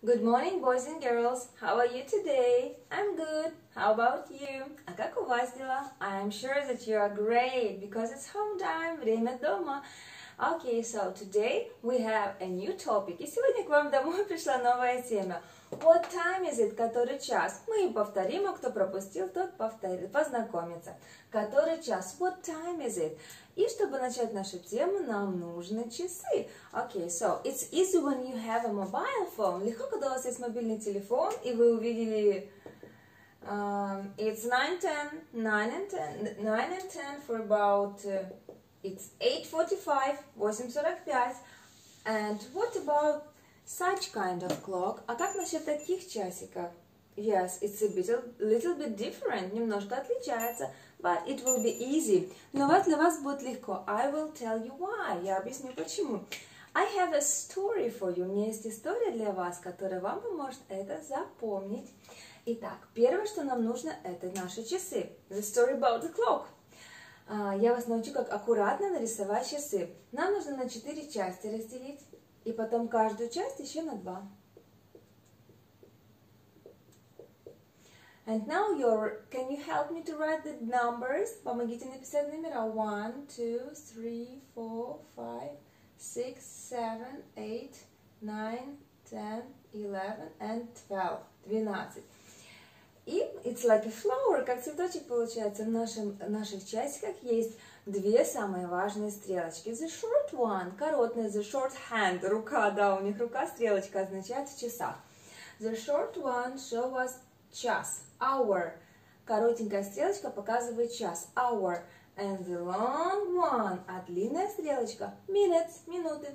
Good morning, boys and girls. How are you today? I'm good. How about you? А как у вас дела? I'm sure that you are great because it's home time, время дома. Okay, so today we have a new topic. И сегодня к вам домой пришла новая тема. What time is it? Который час? Мы повторим, а кто пропустил, тот познакомится. Который час? What time is it? И чтобы начать нашу тему, нам нужны часы. Okay, so it's easy when you have a mobile phone. Легко, когда у вас есть мобильный телефон, и вы увидели it's 9:10 for about it's 8:45, 8:45. And what about such kind of clock? А как насчет таких часиков? Yes, it's a little bit different, немножко отличается, but it will be easy. Но вот для вас будет легко. I will tell you why. Я объясню почему. I have a story for you. У меня есть история для вас, которая вам поможет это запомнить. Итак, первое, что нам нужно, это наши часы. The story about the clock. Я вас научу, как аккуратно нарисовать часы. Нам нужно на 4 части разделить, и потом каждую часть еще на 2. And now can you help me to write the numbers? Помогите написать номера. 1, 2, 3, 4, 5, 6, 7, 8, 9, 10, 11 and 12. 12. И it's like a flower, как цветочек получается. В наших часиках есть две самые важные стрелочки. The short one, короткая, the short hand, рука, да, у них рука, стрелочка означает в часах. The short one show us час, hour. Коротенькая стрелочка показывает час, hour. And the long one, а длинная стрелочка, minutes, минуты.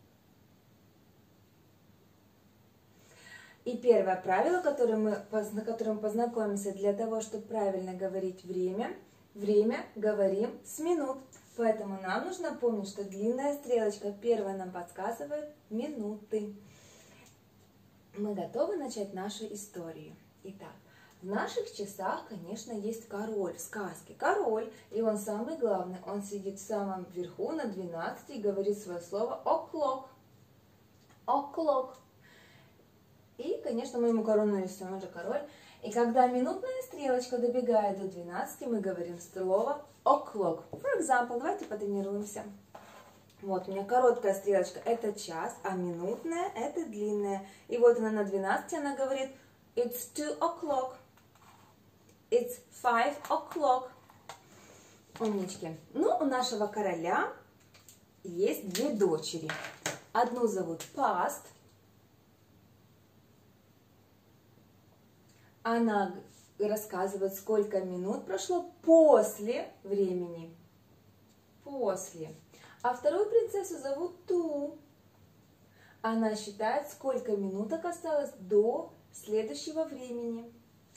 И первое правило, на котором мы познакомимся для того, чтобы правильно говорить время говорим с минут. Поэтому нам нужно помнить, что длинная стрелочка первая нам подсказывает минуты. Мы готовы начать нашу историю. Итак, в наших часах, конечно, есть король в сказке. Король, и он самый главный. Он сидит в самом верху на 12 и говорит свое слово o'clock. O'clock. И, конечно, мы ему корону нарисуем, он же король. И когда минутная стрелочка добегает до 12, мы говорим слово o'clock. For example, давайте потренируемся. Вот, у меня короткая стрелочка – это час, а минутная – это длинная. И вот она на 12, она говорит it's 2 o'clock, it's 5 o'clock. Умнички. Ну, у нашего короля есть две дочери. Одну зовут Past. Она рассказывает, сколько минут прошло после времени. После. А вторую принцессу зовут Ту. Она считает, сколько минуток осталось до следующего времени.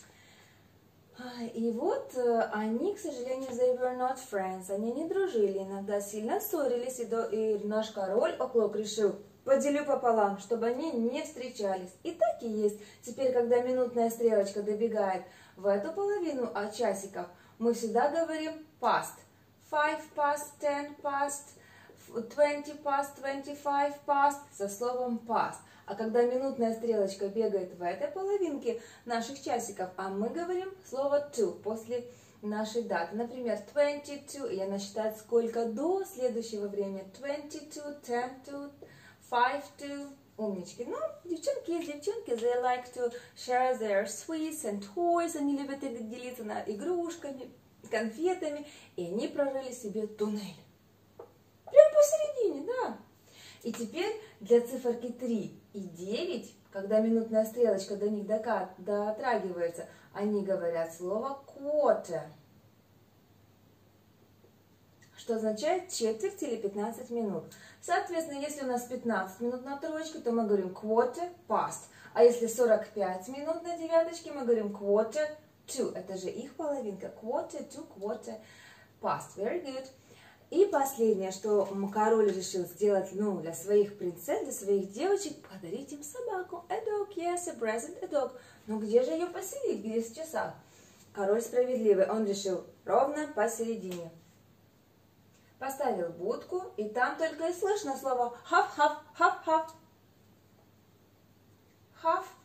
И вот они, к сожалению, they were not friends. Они не дружили, иногда сильно ссорились. И наш король O'Clock решил, поделю пополам, чтобы они не встречались. И так и есть. Теперь, когда минутная стрелочка добегает в эту половину от часиков, мы всегда говорим past. 5 past, 10 past, 20 past, 25 past, со словом past. А когда минутная стрелочка бегает в этой половинке наших часиков, а мы говорим слово to после нашей даты. Например, 22, и она считает, сколько до следующего времени. 22, 10 to, 5 to. Умнички. Ну, девчонки есть девчонки, they like to share their sweets and toys. Они любят делиться игрушками, конфетами, и они прорыли себе туннель. Прям посередине, да. И теперь для циферки 3 и 9, когда минутная стрелочка до них дотрагивается, они говорят слово quarter, что означает четверть или 15 минут. Соответственно, если у нас 15 минут на тройке, то мы говорим quarter past. А если 45 минут на девяточке, мы говорим quarter to. Это же их половинка. Quarter to, quarter past. Very good. И последнее, что король решил сделать, для своих принцесс, для своих девочек, подарить им собаку. A dog, yes, a present, a dog. Но где же ее поселить, где в часах? Король справедливый, он решил ровно посередине. Поставил будку, и там только и слышно слово half, half, half, half. Half,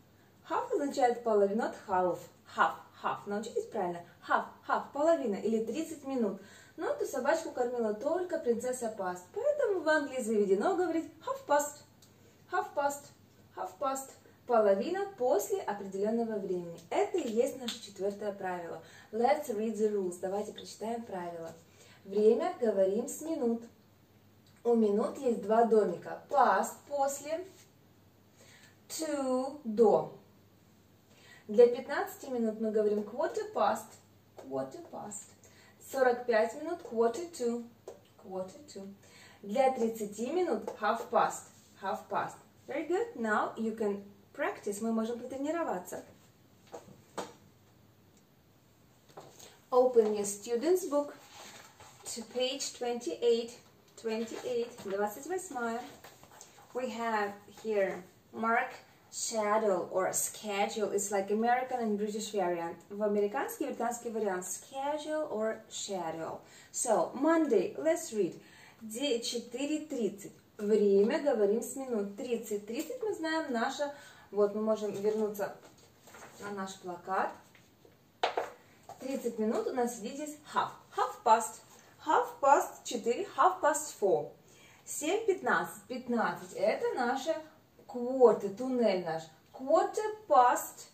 означает половину от half. Half. Научитесь правильно? Half, половина или 30 минут. Но эту собачку кормила только принцесса Паст. Поэтому в Англии заведено говорить half past. Половина после определенного времени. Это и есть наше 4-е правило. Let's read the rules. Давайте прочитаем правила. Время говорим с минут. У минут есть 2 домика. Past после, to до. Для 15 минут мы говорим quarter past. 45 минут quarter to. Для 30 минут half past. Very good. Now you can practice. Мы можем потренироваться. Open your student's book to page 28. 28. We have here mark, schedule or schedule. It's like American and British variant. В американский и британский вариант schedule or schedule. So, Monday, let's read. 4:30. Время говорим с минут. 30 мы знаем наше. Вот мы можем вернуться на наш плакат. 30 минут у нас сидит здесь half past 4, half past 4. 7:15. Это наша quarter, туннель наш. Quarter past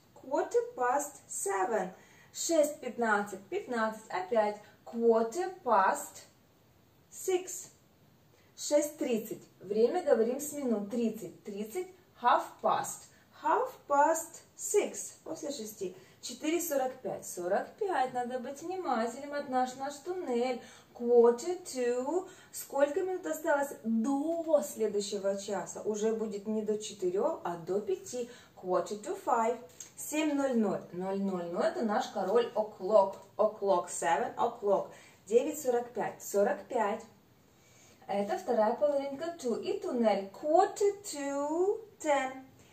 7. 6:15. Опять quarter past 6. 6:30. Время говорим с минут. 30. Half past 6. После 6. 4:45. 45. Надо быть внимательным. Это наш туннель. Quarter to. Сколько минут осталось до следующего часа? Уже будет не до 4, а до 5. Quarter to 5. 7:00. Это наш король o'clock. 7 o'clock. 9:45. 45. Это вторая половинка to. И туннель. Quarter to 10.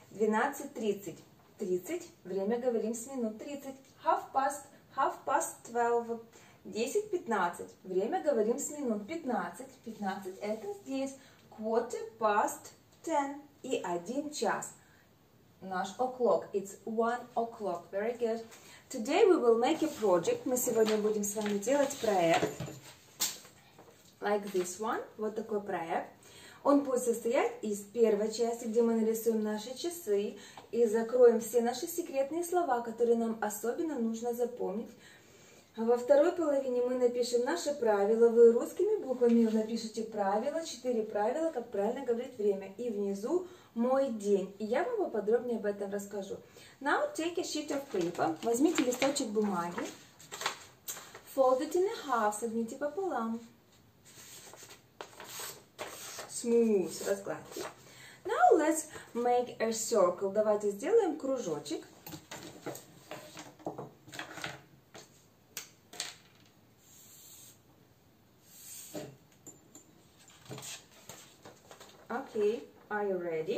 12:30. Время говорим с минут. 30. Half past 12. 10:15. Время говорим с минут. 15 это здесь. Quarter past 10. И 1 час. Наш o'clock. It's 1 o'clock. Very good. Today we will make a project. Мы сегодня будем с вами делать проект. Like this one. Вот такой проект. Он будет состоять из первой части, где мы нарисуем наши часы и закроем все наши секретные слова, которые нам особенно нужно запомнить. А во второй половине мы напишем наши правила. Вы русскими буквами напишите правила, 4 правила, как правильно говорить время. И внизу мой день. И я вам поподробнее об этом расскажу. Now take a sheet of paper. Возьмите листочек бумаги. Fold it in half. Согните пополам. Smooth. Разгладьте. Now let's make a circle. Давайте сделаем кружочек. Okay, are you ready?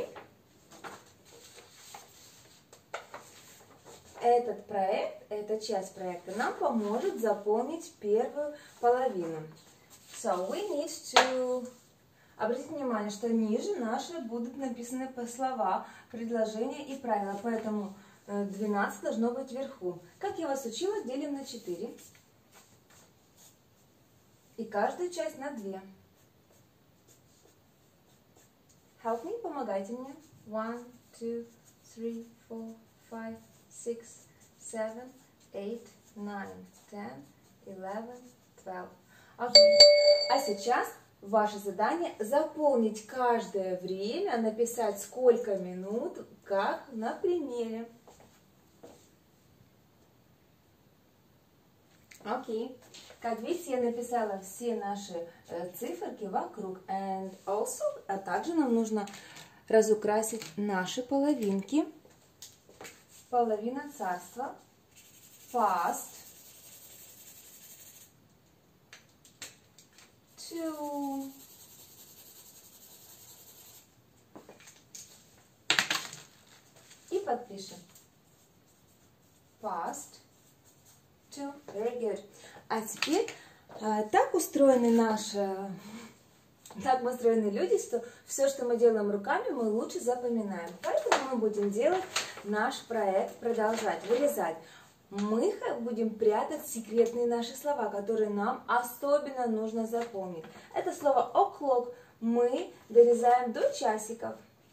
Этот проект, эта часть проекта нам поможет заполнить первую половину. So we need to... Обратите внимание, что ниже наши будут написаны слова, предложения и правила, поэтому 12 должно быть вверху. Как я вас учила, делим на 4. И каждую часть на 2. Help me, помогайте мне. 1, 2, 3, 4, 5, 6, 7, 8, 9, 10, 11, 12. Окей. А сейчас ваше задание заполнить каждое время, написать сколько минут, как на примере. Окей. Как видите, я написала все наши циферки вокруг. And also, а также нам нужно разукрасить наши половинки. Половина царства. Past. To. И подпишем. Past. To. Very good. А теперь так устроены так мы устроены люди, что все, что мы делаем руками, мы лучше запоминаем. Поэтому мы будем делать наш проект продолжать, вырезать, мы будем прятать секретные наши слова, которые нам особенно нужно запомнить. Это слово o'clock мы дорезаем до часиков.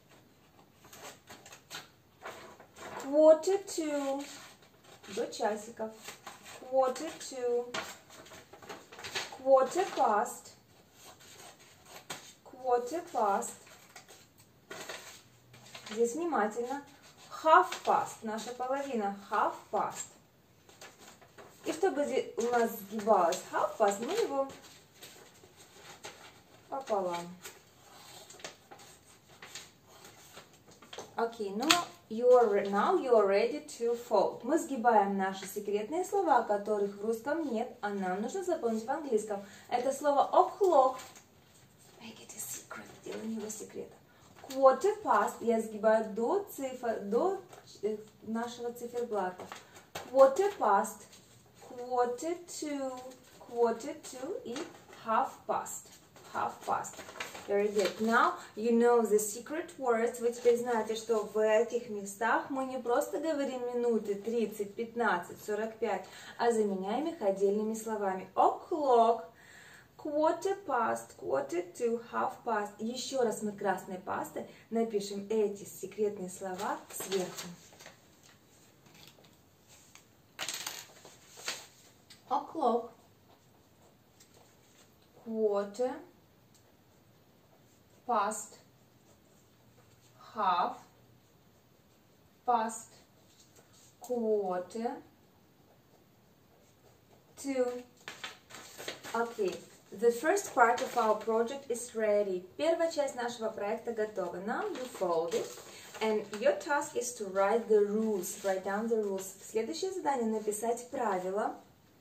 Quarter to, до часиков. Quarter to, quarter past, quarter past. Здесь внимательно. Half past, наша половина, half past. И чтобы здесь у нас сгибалось half past, мы его пополам. Окей, now you're ready to fold. Мы сгибаем наши секретные слова, которых в русском нет, а нам нужно запомнить в английском. Это слово o'clock. Make it a secret. Делаем его секретом. Quarter past я сгибаю до цифр, до нашего циферблата. Quarter past, quarter to и half past. Half past. Very good. Now you know the secret words. Вы теперь знаете, что в этих местах мы не просто говорим минуты 30, 15, 45, а заменяем их отдельными словами. O'clock, quarter past, quarter to, half past. Еще раз мы красной пастой напишем эти секретные слова сверху. O'clock, quarter past, half past, quarter to. Okay, the first part of our project is ready. Первая часть нашего проекта готова. Now you fold it, and your task is to write the rules. Write down the rules. Следующее задание написать правила.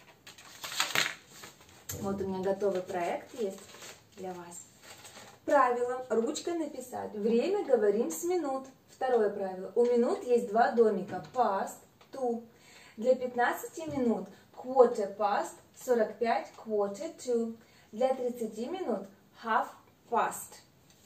Вот у меня готовый проект есть для вас. Правило. Ручкой написать. Время говорим с минут. Второе правило. У минут есть два домика. Past, to. Для 15 минут quarter past, 45, quarter to. Для 30 минут half past.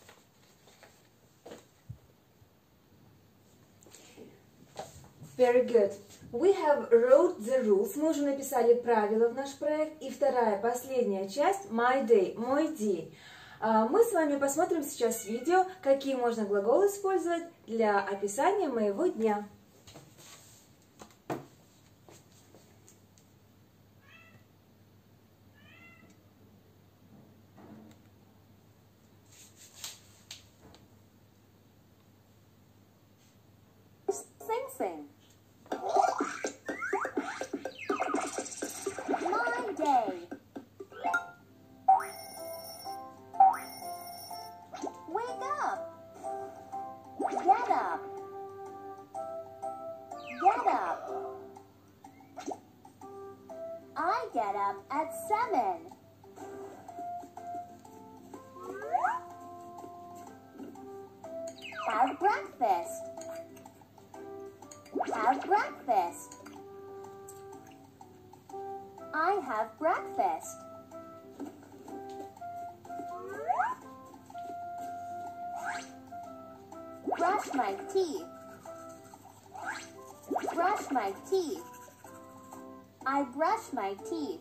Very good. We have wrote the rules. Мы уже написали правила в наш проект. И вторая, последняя часть, my day, мой день. Мы с вами посмотрим сейчас видео, какие можно глаголы использовать для описания моего дня. Sing. My day. Wake up. Get up. Get up. I get up at 7. Have breakfast. Have breakfast. I have breakfast. Brush my teeth. Brush my teeth. I brush my teeth.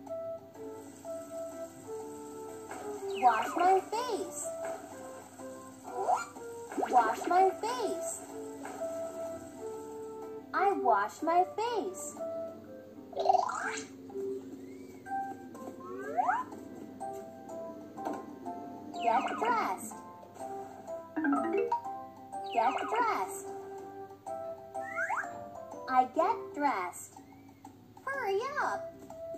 Wash my face. Wash my face. I wash my face. Get dressed. Get dressed. I get dressed. Hurry up.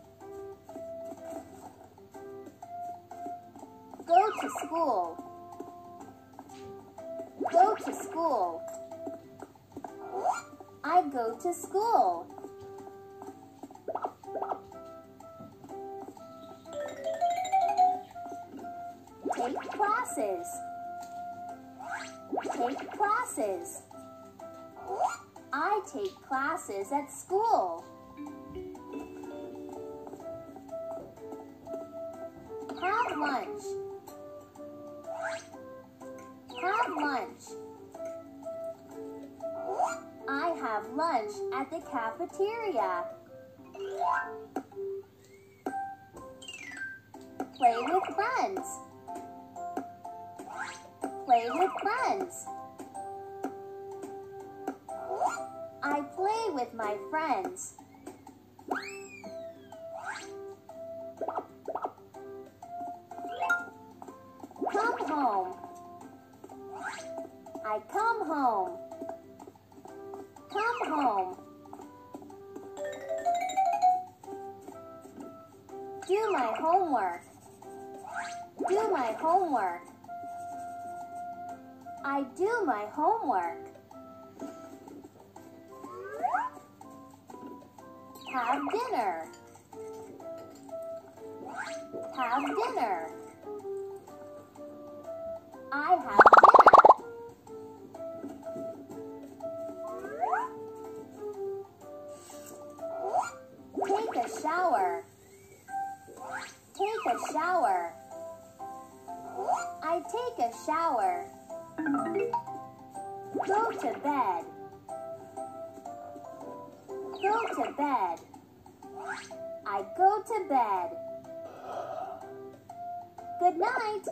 Go to school. Go to school. I go to school. Take classes. Take classes. I take classes at school. Have lunch. Have lunch. have lunch at the cafeteria. Play with friends. Play with friends. I play with my friends. Come home. I come home. Come home. Do my homework. Do my homework. I do my homework. Have dinner. Have dinner. I have dinner. Take a shower. Take a shower. I take a shower. Go to bed. Go to bed. I go to bed. Good night.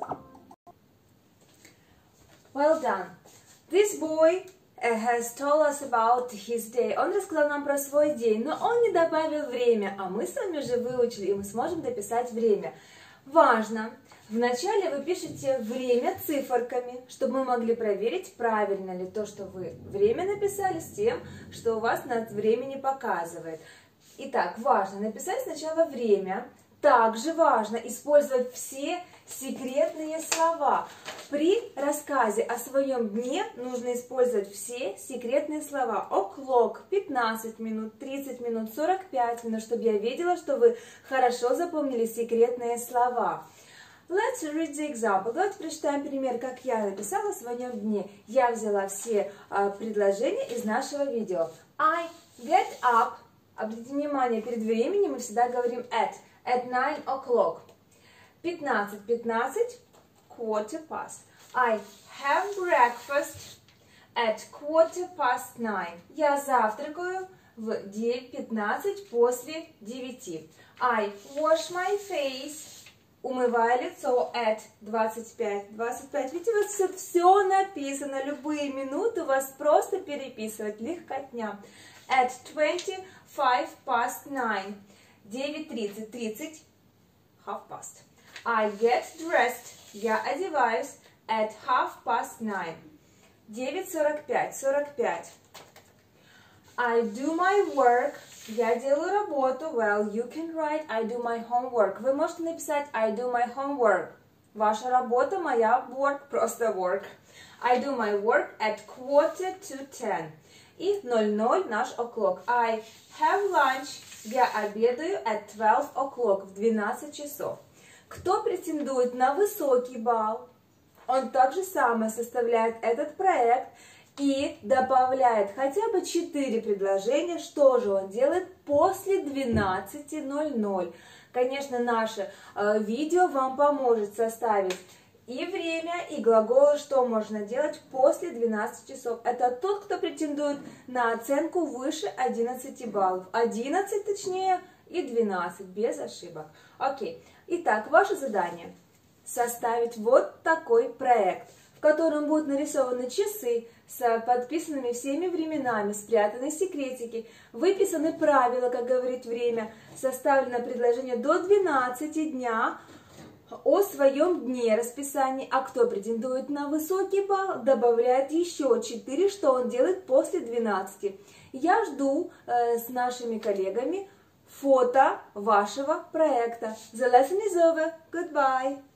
Well done. This boy has told us about his day. Он рассказал нам про свой день, но он не добавил время, а мы с вами уже выучили, и мы сможем дописать время. Важно, вначале вы пишете время циферками, чтобы мы могли проверить, правильно ли то, что вы время написали, с тем, что у вас над времени показывает. Итак, важно написать сначала время. Также важно использовать все секретные слова. При рассказе о своем дне нужно использовать все секретные слова. O'clock, 15 минут, 30 минут, 45 минут, чтобы я видела, что вы хорошо запомнили секретные слова. Let's read the example. Давайте прочитаем пример, как я написала в своем дне. Я взяла все предложения из нашего видео. I get up. Обратите внимание, перед временем мы всегда говорим at 9 o'clock. 15:15, quarter past. I have breakfast at 9:15. Я завтракаю в 9:15 после 9. I wash my face. Умываю лицо at 25:25. Видите, у вас все написано. Любые минуты у вас просто переписывать. Легкотня. At 9:25. 9:30. Half past. I get dressed. Я одеваюсь at 9:30. 9:45. I do my work. Я делаю работу. Well, you can write I do my homework. Вы можете написать I do my homework. Ваша работа, моя work, просто work. I do my work at 9:45. И 00 наш o'clock. I have lunch. Я обедаю at 12 o'clock, в 12 часов. Кто претендует на высокий балл, он также самое составляет этот проект и добавляет хотя бы 4 предложения, что же он делает после 12:00. Конечно, наше видео вам поможет составить и время, и глаголы, что можно делать после 12 часов. Это тот, кто претендует на оценку выше 11 баллов. 11 точнее и 12, без ошибок. Окей. Итак, ваше задание составить вот такой проект, в котором будут нарисованы часы с подписанными всеми временами, спрятаны секретики, выписаны правила, как говорит время, составлено предложение до 12 дня, о своем дне расписании, а кто претендует на высокий балл, добавляет еще 4, что он делает после 12. Я жду с нашими коллегами фото вашего проекта. The lesson is over. Goodbye.